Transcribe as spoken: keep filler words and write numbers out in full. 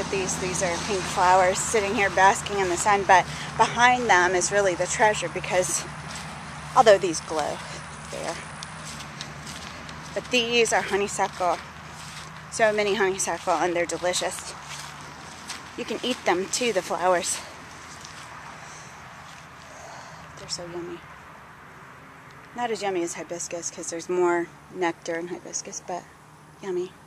at these. These are pink flowers sitting here basking in the sun, but behind them is really the treasure because although these glow there, but these are honeysuckle. So many honeysuckle, and they're delicious. You can eat them too, the flowers. They're so yummy. Not as yummy as hibiscus because there's more nectar in hibiscus, but yummy.